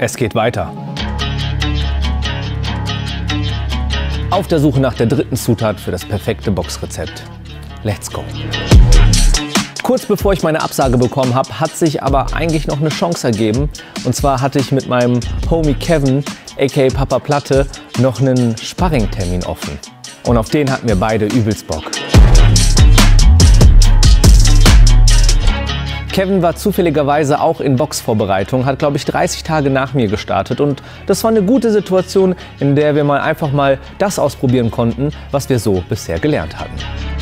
Es geht weiter. Auf der Suche nach der dritten Zutat für das perfekte Boxrezept. Let's go! Kurz bevor ich meine Absage bekommen habe, hat sich aber eigentlich noch eine Chance ergeben. Und zwar hatte ich mit meinem Homie Kevin, aka Papa Platte, noch einen Sparringtermin offen. Und auf den hatten wir beide übelst Bock. Kevin war zufälligerweise auch in Boxvorbereitung, hat glaube ich 30 Tage nach mir gestartet und das war eine gute Situation, in der wir einfach mal das ausprobieren konnten, was wir so bisher gelernt hatten.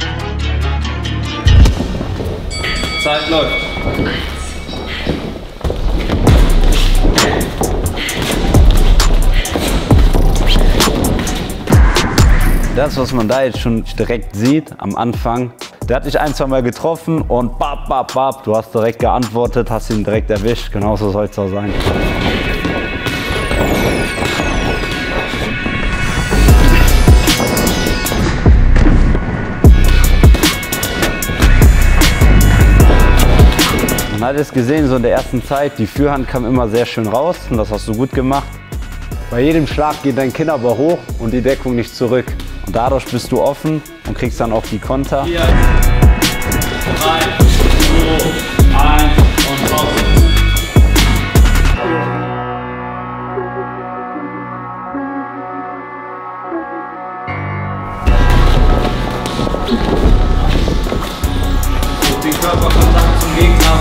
Zeit läuft. Das, was man da jetzt schon direkt sieht am Anfang, der hat dich ein, zwei Mal getroffen und bap, bap, bap, du hast direkt geantwortet, hast ihn direkt erwischt. Genauso soll es auch sein. Man hat es gesehen, so in der ersten Zeit, die Führhand kam immer sehr schön raus und das hast du gut gemacht. Bei jedem Schlag geht dein Kinn aber hoch und die Deckung nicht zurück. Und dadurch bist du offen und kriegst dann auch die Konter. 4, 3, 2, 1 und raus. Den Körperkontakt zum Gegner.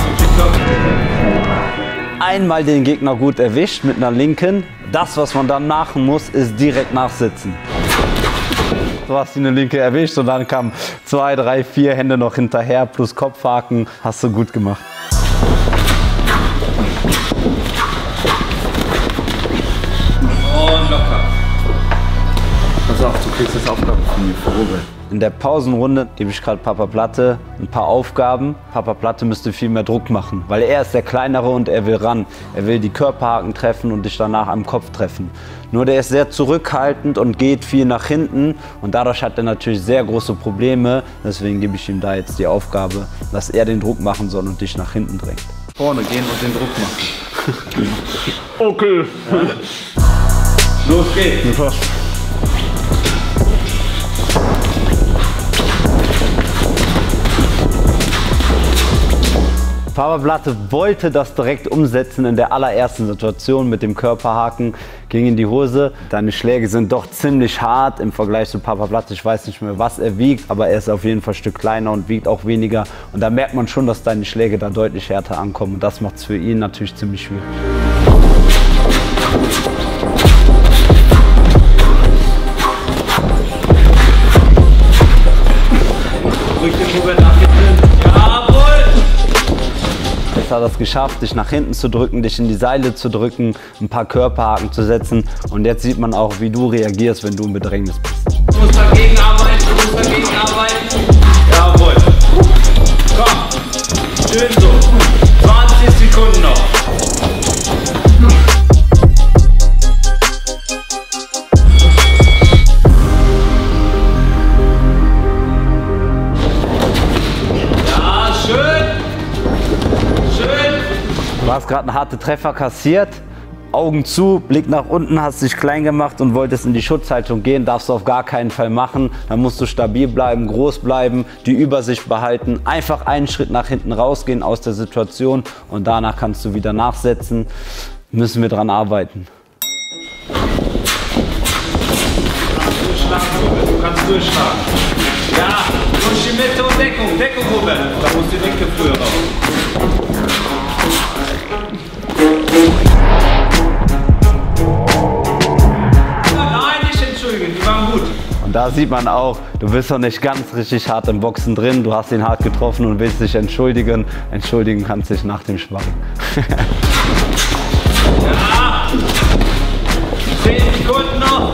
Einmal den Gegner gut erwischt mit einer linken. Das, was man dann machen muss, ist direkt nachsitzen. Du hast die eine linke erwischt und dann kamen 2, 3, 4 Hände noch hinterher plus Kopfhaken. Hast du gut gemacht. Und locker. Pass auf, du kriegst jetzt Aufgaben von mir für Robert. In der Pausenrunde gebe ich gerade Papa Platte ein paar Aufgaben. Papa Platte müsste viel mehr Druck machen, weil er ist der Kleinere und er will ran. Er will die Körperhaken treffen und dich danach am Kopf treffen. Nur der ist sehr zurückhaltend und geht viel nach hinten und dadurch hat er natürlich sehr große Probleme. Deswegen gebe ich ihm da jetzt die Aufgabe, dass er den Druck machen soll und dich nach hinten drängt. Vorne gehen und den Druck machen. Okay. Ja. Los geht's. Ja. Papa Platte wollte das direkt umsetzen in der allerersten Situation mit dem Körperhaken, ging in die Hose. Deine Schläge sind doch ziemlich hart im Vergleich zu Papa Platte. Ich weiß nicht mehr, was er wiegt, aber er ist auf jeden Fall ein Stück kleiner und wiegt auch weniger. Und da merkt man schon, dass deine Schläge da deutlich härter ankommen. Und das macht es für ihn natürlich ziemlich schwierig. Ruhig den Robert nachgefilmt. Jetzt hat er es geschafft, dich nach hinten zu drücken, dich in die Seile zu drücken, ein paar Körperhaken zu setzen. Und jetzt sieht man auch, wie du reagierst, wenn du im Bedrängnis bist. Du musst dagegen arbeiten, du musst dagegen arbeiten. Jawohl. Komm, schön so. 20 Sekunden noch. Du hast gerade einen harten Treffer kassiert, Augen zu, Blick nach unten, hast dich klein gemacht und wolltest in die Schutzhaltung gehen, darfst du auf gar keinen Fall machen. Dann musst du stabil bleiben, groß bleiben, die Übersicht behalten, einfach einen Schritt nach hinten rausgehen aus der Situation und danach kannst du wieder nachsetzen. Müssen wir dran arbeiten. Du kannst durchschlagen. Ja, durch die Mitte und Deckung, Deckung, Robert. Da muss die linke früher raus. Nein, nicht entschuldigen, die waren gut. Und da sieht man auch, du bist noch nicht ganz richtig hart im Boxen drin. Du hast ihn hart getroffen und willst dich entschuldigen. Entschuldigen kannst dich nach dem Sparring. Ja! 10 Sekunden noch.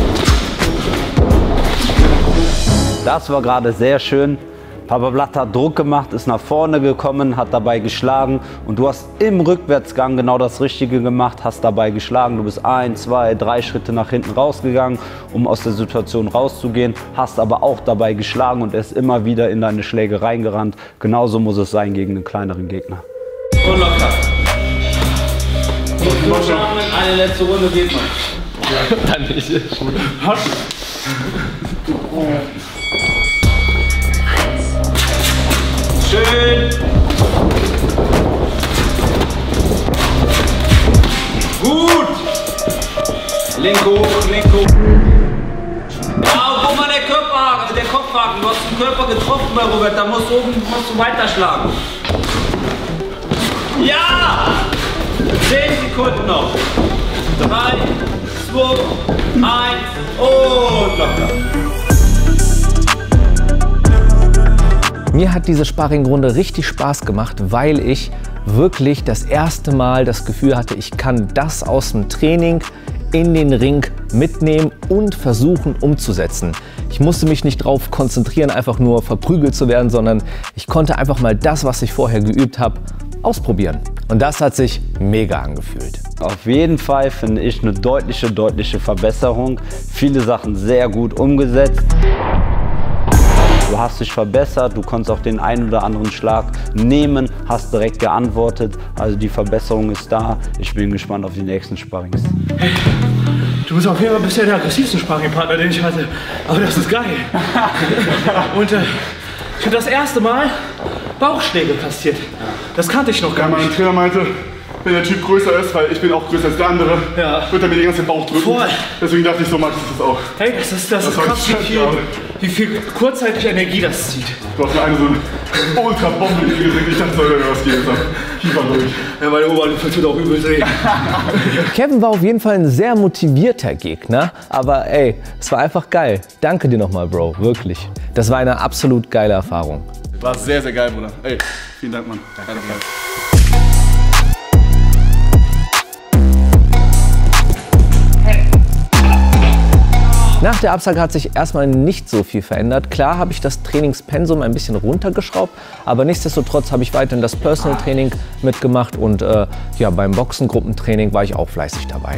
Das war gerade sehr schön. Papa Platte hat Druck gemacht, ist nach vorne gekommen, hat dabei geschlagen und du hast im Rückwärtsgang genau das Richtige gemacht, hast dabei geschlagen. Du bist 1, 2, 3 Schritte nach hinten rausgegangen, um aus der Situation rauszugehen, hast aber auch dabei geschlagen und er ist immer wieder in deine Schläge reingerannt. Genauso muss es sein gegen einen kleineren Gegner. Und locker. Eine letzte Runde geht noch. Dann nicht. Schön. Gut. Link hoch, link hoch. Ja, guck mal, der Kopfhaken. Du hast den Körper getroffen bei Robert. Da musst du weiterschlagen. Ja! 10 Sekunden noch. 3, 2, 1 und locker. Mir hat diese Sparringrunde richtig Spaß gemacht, weil ich wirklich das erste Mal das Gefühl hatte, ich kann das aus dem Training in den Ring mitnehmen und versuchen umzusetzen. Ich musste mich nicht darauf konzentrieren, einfach nur verprügelt zu werden, sondern ich konnte einfach mal das, was ich vorher geübt habe, ausprobieren. Und das hat sich mega angefühlt. Auf jeden Fall finde ich eine deutliche Verbesserung. Viele Sachen sehr gut umgesetzt. Du hast dich verbessert, du konntest auch den einen oder anderen Schlag nehmen, hast direkt geantwortet. Also die Verbesserung ist da. Ich bin gespannt auf die nächsten Sparrings. Hey, du bist auf jeden Fall bisher der aggressivste Sparringpartner, den ich hatte. Aber das ist geil. Und ich habe das erste Mal Bauchschläge kassiert. Das kannte ich noch gar nicht. Mein Trainer meinte, wenn der Typ größer ist, weil ich bin auch größer als der andere, wird er mir den ganzen Bauch drücken. Voll. Deswegen dachte ich, so mag ich das auch. Hey, das ist krass, wie viel kurzzeitige Energie das zieht. Du hast mir eine so eine Ultra-Bombe gekriegt. Ich dachte, soll mir was gehen. Kiefer durch. Ja, meine Oberlippe tut auch übel sehen. Kevin war auf jeden Fall ein sehr motivierter Gegner, aber ey, es war einfach geil. Danke dir nochmal, Bro, wirklich. Das war eine absolut geile Erfahrung. War sehr, sehr geil, Bruder. Ey, vielen Dank, Mann. Danke. Nach der Absage hat sich erstmal nicht so viel verändert. Klar habe ich das Trainingspensum ein bisschen runtergeschraubt, aber nichtsdestotrotz habe ich weiterhin das Personal Training mitgemacht und ja, beim Boxengruppentraining war ich auch fleißig dabei.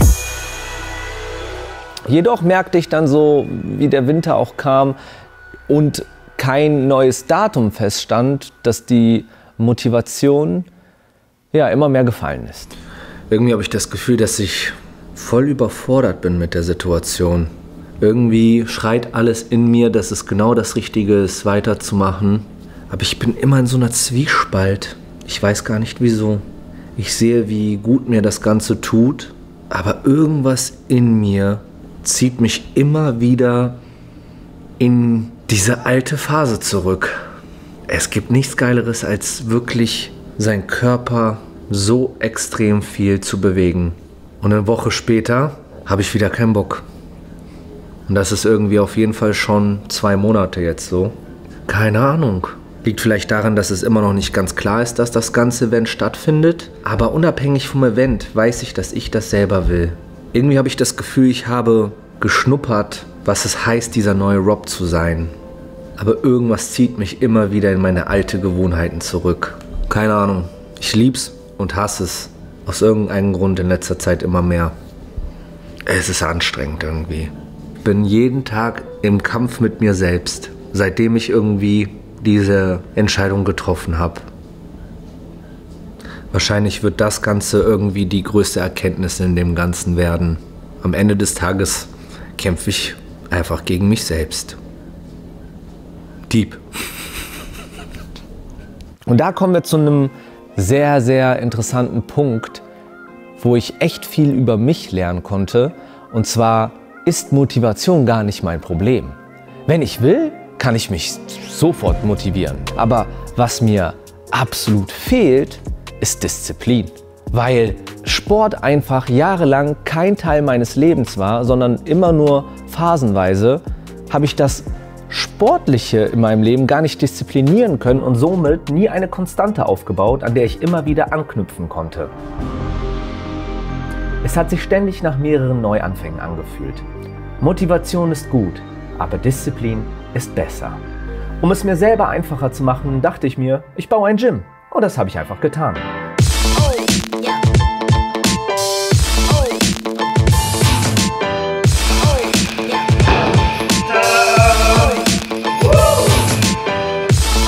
Jedoch merkte ich dann so, wie der Winter auch kam und kein neues Datum feststand, dass die Motivation ja immer mehr gefallen ist. Irgendwie habe ich das Gefühl, dass ich voll überfordert bin mit der Situation. Irgendwie schreit alles in mir, dass es genau das Richtige ist, weiterzumachen. Aber ich bin immer in so einer Zwiespalt. Ich weiß gar nicht wieso. Ich sehe, wie gut mir das Ganze tut, aber irgendwas in mir zieht mich immer wieder in diese alte Phase zurück. Es gibt nichts Geileres, als wirklich seinen Körper so extrem viel zu bewegen. Und eine Woche später habe ich wieder keinen Bock. Und das ist irgendwie auf jeden Fall schon 2 Monate jetzt so. Keine Ahnung. Liegt vielleicht daran, dass es immer noch nicht ganz klar ist, dass das ganze Event stattfindet. Aber unabhängig vom Event weiß ich, dass ich das selber will. Irgendwie habe ich das Gefühl, ich habe geschnuppert, was es heißt, dieser neue Rob zu sein. Aber irgendwas zieht mich immer wieder in meine alten Gewohnheiten zurück. Keine Ahnung. Ich lieb's und hasse es. Aus irgendeinem Grund in letzter Zeit immer mehr. Es ist anstrengend irgendwie. Ich bin jeden Tag im Kampf mit mir selbst, seitdem ich irgendwie diese Entscheidung getroffen habe. Wahrscheinlich wird das Ganze irgendwie die größte Erkenntnis in dem Ganzen werden. Am Ende des Tages kämpfe ich einfach gegen mich selbst. Deep. Und da kommen wir zu einem sehr, sehr interessanten Punkt, wo ich echt viel über mich lernen konnte. Und zwar ist Motivation gar nicht mein Problem. Wenn ich will, kann ich mich sofort motivieren. Aber was mir absolut fehlt, ist Disziplin. Weil Sport einfach jahrelang kein Teil meines Lebens war, sondern immer nur phasenweise, habe ich das Sportliche in meinem Leben gar nicht disziplinieren können und somit nie eine Konstante aufgebaut, an der ich immer wieder anknüpfen konnte. Es hat sich ständig nach mehreren Neuanfängen angefühlt. Motivation ist gut, aber Disziplin ist besser. Um es mir selber einfacher zu machen, dachte ich mir, ich baue ein Gym. Und das habe ich einfach getan.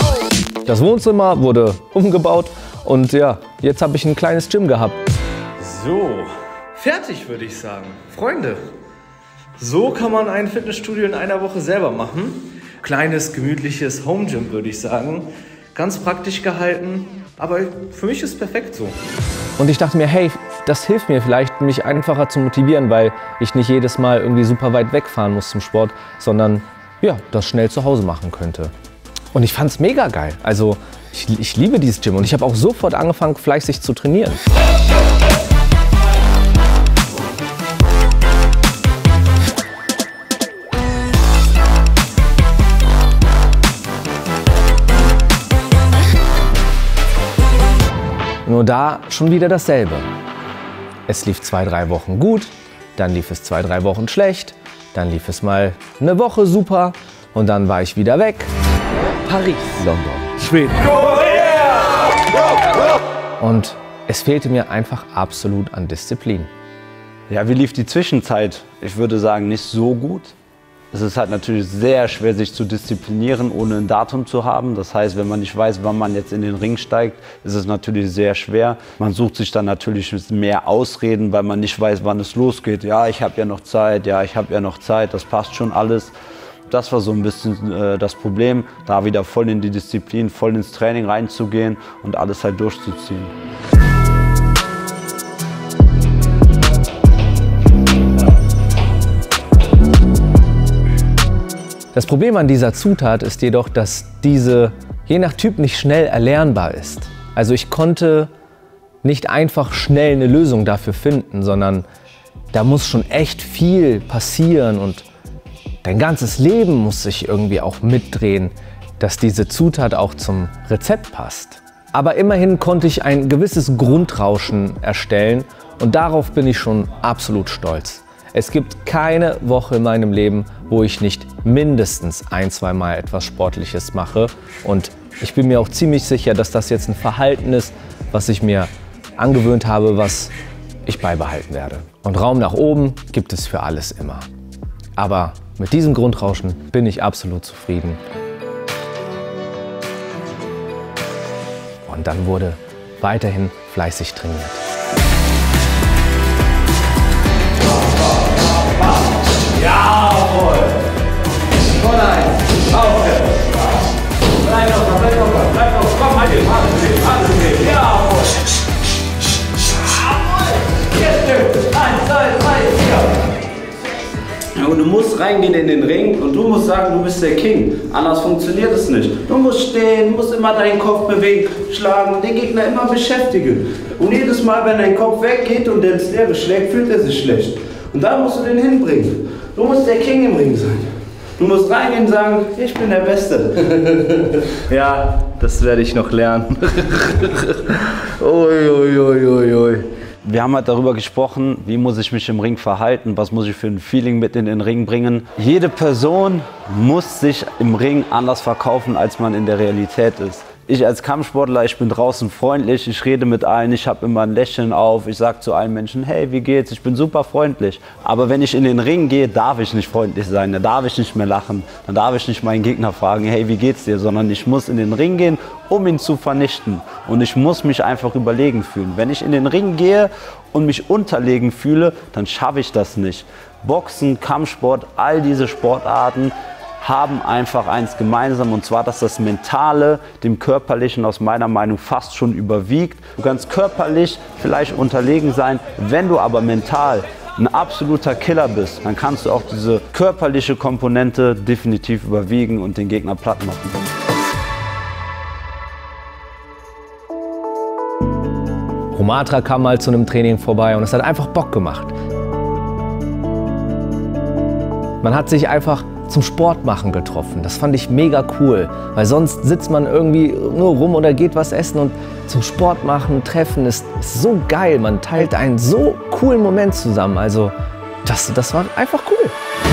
Das Wohnzimmer wurde umgebaut und ja, jetzt habe ich ein kleines Gym gehabt. So, fertig würde ich sagen. Freunde, so kann man ein Fitnessstudio in einer Woche selber machen. Kleines, gemütliches Home-Gym würde ich sagen. Ganz praktisch gehalten, aber für mich ist es perfekt so. Und ich dachte mir, hey, das hilft mir vielleicht, mich einfacher zu motivieren, weil ich nicht jedes Mal irgendwie super weit wegfahren muss zum Sport, sondern ja, das schnell zu Hause machen könnte. Und ich fand es mega geil. Also ich liebe dieses Gym und ich habe auch sofort angefangen, fleißig zu trainieren. Nur da schon wieder dasselbe. Es lief 2-3 Wochen gut, dann lief es 2-3 Wochen schlecht, dann lief es mal eine Woche super und dann war ich wieder weg. Paris, London, Schweden. Und es fehlte mir einfach absolut an Disziplin. Ja, wie lief die Zwischenzeit? Ich würde sagen, nicht so gut. Es ist halt natürlich sehr schwer, sich zu disziplinieren, ohne ein Datum zu haben. Das heißt, wenn man nicht weiß, wann man jetzt in den Ring steigt, ist es natürlich sehr schwer. Man sucht sich dann natürlich mehr Ausreden, weil man nicht weiß, wann es losgeht. Ja, ich habe ja noch Zeit, ja, ich habe ja noch Zeit, das passt schon alles. Das war so ein bisschen das Problem, da wieder voll in die Disziplin, voll ins Training reinzugehen und alles halt durchzuziehen. Das Problem an dieser Zutat ist jedoch, dass diese je nach Typ nicht schnell erlernbar ist. Also ich konnte nicht einfach schnell eine Lösung dafür finden, sondern da muss schon echt viel passieren und dein ganzes Leben muss sich irgendwie auch mitdrehen, dass diese Zutat auch zum Rezept passt. Aber immerhin konnte ich ein gewisses Grundrauschen erstellen und darauf bin ich schon absolut stolz. Es gibt keine Woche in meinem Leben, wo ich nicht mindestens 1-2 Mal etwas Sportliches mache. Und ich bin mir auch ziemlich sicher, dass das jetzt ein Verhalten ist, was ich mir angewöhnt habe, was ich beibehalten werde. Und Raum nach oben gibt es für alles immer. Aber mit diesem Grundrauschen bin ich absolut zufrieden. Und dann wurde weiterhin fleißig trainiert. Jawohl! Von 1, aufwärts! Bleib locker, bleib locker, bleib locker! Komm, halt den, jawohl! Jawohl! 1, 2, 3, 4! Und du musst reingehen in den Ring und du musst sagen, du bist der King. Anders funktioniert es nicht. Du musst stehen, musst immer deinen Kopf bewegen, schlagen, den Gegner immer beschäftigen. Und jedes Mal, wenn dein Kopf weggeht und der ins Leere schlägt, fühlt er sich schlecht. Und da musst du den hinbringen. Du musst der King im Ring sein. Du musst reingehen und sagen, ich bin der Beste. Ja, das werde ich noch lernen. Ui, ui, ui, ui, ui. Wir haben halt darüber gesprochen, wie muss ich mich im Ring verhalten, was muss ich für ein Feeling mit in den Ring bringen. Jede Person muss sich im Ring anders verkaufen, als man in der Realität ist. Ich als Kampfsportler, ich bin draußen freundlich, ich rede mit allen, ich habe immer ein Lächeln auf, ich sage zu allen Menschen, hey, wie geht's? Ich bin super freundlich. Aber wenn ich in den Ring gehe, darf ich nicht freundlich sein, dann darf ich nicht mehr lachen, dann darf ich nicht meinen Gegner fragen, hey, wie geht's dir? Sondern ich muss in den Ring gehen, um ihn zu vernichten. Und ich muss mich einfach überlegen fühlen. Wenn ich in den Ring gehe und mich unterlegen fühle, dann schaffe ich das nicht. Boxen, Kampfsport, all diese Sportarten haben einfach eins gemeinsam, und zwar, dass das Mentale dem Körperlichen aus meiner Meinung fast schon überwiegt. Du kannst körperlich vielleicht unterlegen sein, wenn du aber mental ein absoluter Killer bist, dann kannst du auch diese körperliche Komponente definitiv überwiegen und den Gegner platt machen. Romatra kam mal zu einem Training vorbei und es hat einfach Bock gemacht. Man hat sich einfach zum Sportmachen getroffen. Das fand ich mega cool, weil sonst sitzt man irgendwie nur rum oder geht was essen, und zum Sportmachen, Treffen ist so geil. Man teilt einen so coolen Moment zusammen. Also das war einfach cool.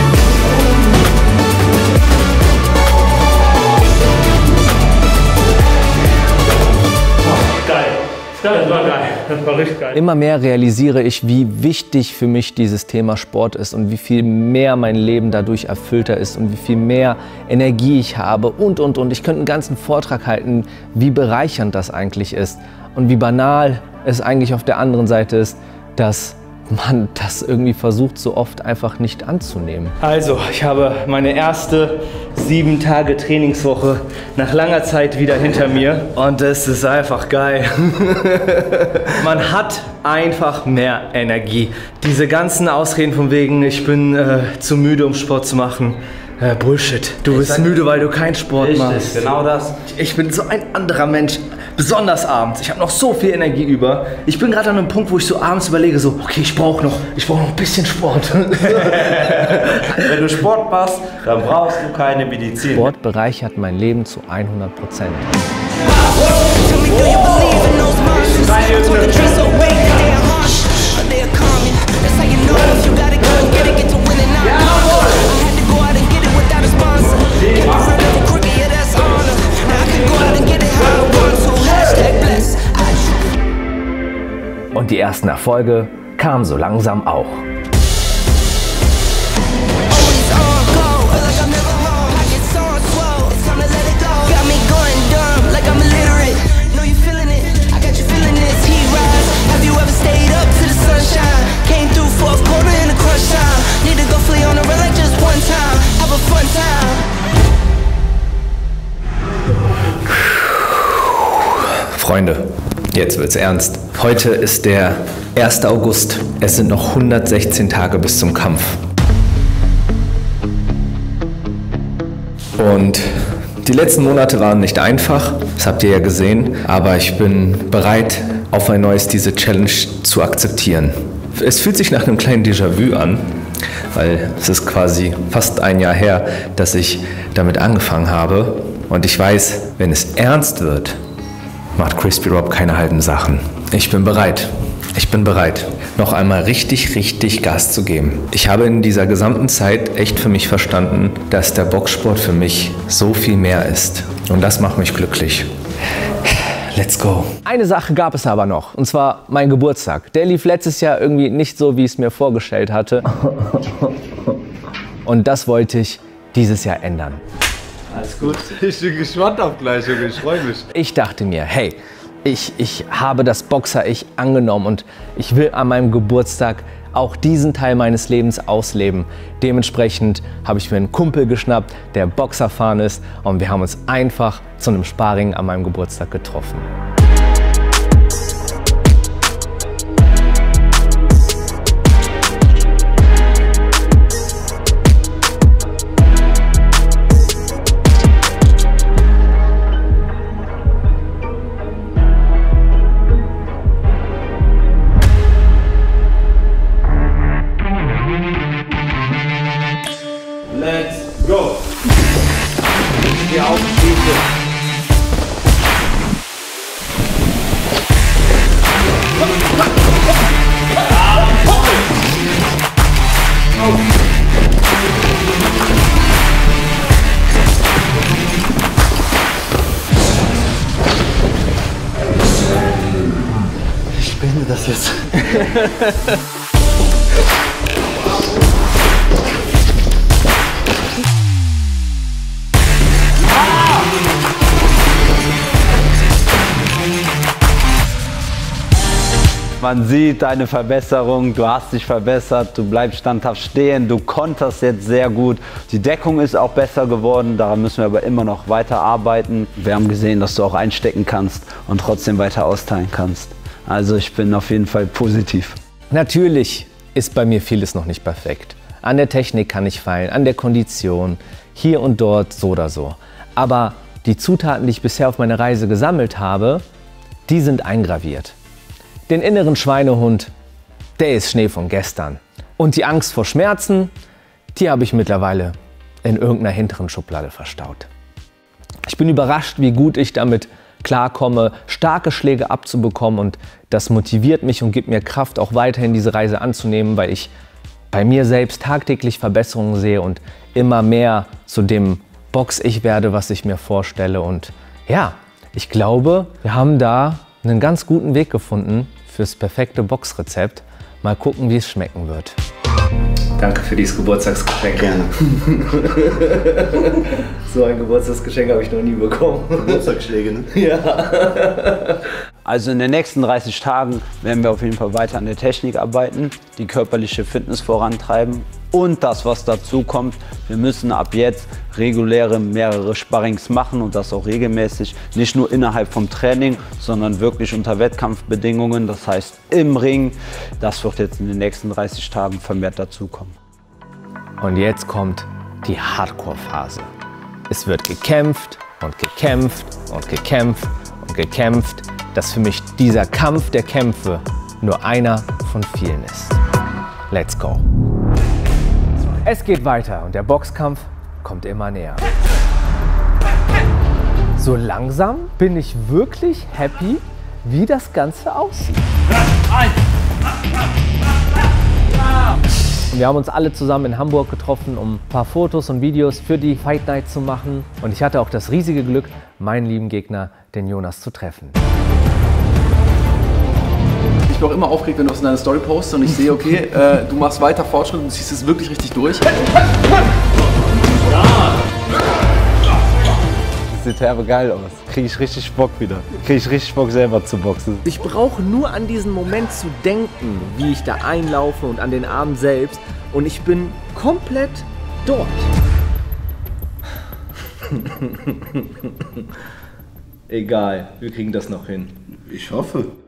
Das war geil, das war richtig geil. Immer mehr realisiere ich, wie wichtig für mich dieses Thema Sport ist und wie viel mehr mein Leben dadurch erfüllter ist und wie viel mehr Energie ich habe und. Ich könnte einen ganzen Vortrag halten, wie bereichernd das eigentlich ist und wie banal es eigentlich auf der anderen Seite ist, dass man das irgendwie versucht, so oft einfach nicht anzunehmen. Also, ich habe meine erste 7 Tage Trainingswoche nach langer Zeit wieder hinter mir und es ist einfach geil. Man hat einfach mehr Energie. Diese ganzen Ausreden von wegen, ich bin zu müde, um Sport zu machen. Bullshit. Du bist müde, weil du keinen Sport machst. Genau das. Ich bin so ein anderer Mensch, besonders abends. Ich habe noch so viel Energie über. Ich bin gerade an einem Punkt, wo ich so abends überlege, so, okay, ich brauche noch ein bisschen Sport. Wenn du Sport machst, dann brauchst du keine Medizin. Sport bereichert mein Leben zu 100%. Und die ersten Erfolge kamen so langsam auch. Freunde, jetzt wird's ernst. Heute ist der 1. August. Es sind noch 116 Tage bis zum Kampf. Und die letzten Monate waren nicht einfach, das habt ihr ja gesehen, aber ich bin bereit, auf ein neues diese Challenge zu akzeptieren. Es fühlt sich nach einem kleinen Déjà-vu an, weil es ist quasi fast ein Jahr her, dass ich damit angefangen habe. Und ich weiß, wenn es ernst wird, macht Crispy Rob keine halben Sachen. Ich bin bereit. Ich bin bereit, noch einmal richtig Gas zu geben. Ich habe in dieser gesamten Zeit echt für mich verstanden, dass der Boxsport für mich so viel mehr ist. Und das macht mich glücklich. Let's go. Eine Sache gab es aber noch, und zwar mein Geburtstag. Der lief letztes Jahr irgendwie nicht so, wie ich es mir vorgestellt hatte. Und das wollte ich dieses Jahr ändern. Alles gut. Ich bin gespannt auf gleich, Junge. Ich freue mich. Ich dachte mir, hey, ich habe das Boxer-Ich angenommen und ich will an meinem Geburtstag auch diesen Teil meines Lebens ausleben. Dementsprechend habe ich mir einen Kumpel geschnappt, der Boxer erfahren ist, und wir haben uns einfach zu einem Sparring an meinem Geburtstag getroffen. Let's go! Geh auf, bitte! Ich beende das jetzt. Man sieht eine Verbesserung, du hast dich verbessert, du bleibst standhaft stehen, du konterst jetzt sehr gut. Die Deckung ist auch besser geworden, daran müssen wir aber immer noch weiter arbeiten. Wir haben gesehen, dass du auch einstecken kannst und trotzdem weiter austeilen kannst. Also ich bin auf jeden Fall positiv. Natürlich ist bei mir vieles noch nicht perfekt. An der Technik kann ich feilen, an der Kondition, hier und dort so oder so. Aber die Zutaten, die ich bisher auf meiner Reise gesammelt habe, die sind eingraviert. Den inneren Schweinehund, der ist Schnee von gestern. Und die Angst vor Schmerzen, die habe ich mittlerweile in irgendeiner hinteren Schublade verstaut. Ich bin überrascht, wie gut ich damit klarkomme, starke Schläge abzubekommen, und das motiviert mich und gibt mir Kraft, auch weiterhin diese Reise anzunehmen, weil ich bei mir selbst tagtäglich Verbesserungen sehe und immer mehr zu dem Box-Ich werde, was ich mir vorstelle. Und ja, ich glaube, wir haben da einen ganz guten Weg gefunden fürs perfekte Boxrezept. Mal gucken, wie es schmecken wird. Danke für dieses Geburtstagsgeschenk. Gerne. So ein Geburtstagsgeschenk habe ich noch nie bekommen. Geburtstagsschläge, ne? Ja. Also in den nächsten 30 Tagen werden wir auf jeden Fall weiter an der Technik arbeiten, die körperliche Fitness vorantreiben und das, was dazu kommt, wir müssen ab jetzt reguläre mehrere Sparrings machen und das auch regelmäßig, nicht nur innerhalb vom Training, sondern wirklich unter Wettkampfbedingungen, das heißt im Ring. Das wird jetzt in den nächsten 30 Tagen vermehrt dazukommen. Und jetzt kommt die Hardcore-Phase. Es wird gekämpft und gekämpft und gekämpft und gekämpft, dass für mich dieser Kampf der Kämpfe nur einer von vielen ist. Let's go! Es geht weiter und der Boxkampf kommt immer näher. So langsam bin ich wirklich happy, wie das Ganze aussieht. Wir haben uns alle zusammen in Hamburg getroffen, um ein paar Fotos und Videos für die Fight Night zu machen. Und ich hatte auch das riesige Glück, meinen lieben Gegner, den Jonas, zu treffen. Ich bin auch immer aufgeregt, wenn du aus deiner Story postest und ich sehe, okay, du machst weiter Fortschritt und ziehst es wirklich richtig durch. Das sieht herbe geil aus. Kriege ich richtig Bock wieder. Kriege ich richtig Bock selber zu boxen. Ich brauche nur an diesen Moment zu denken, wie ich da einlaufe und an den Abend selbst. Und ich bin komplett dort. Egal, wir kriegen das noch hin. Ich hoffe.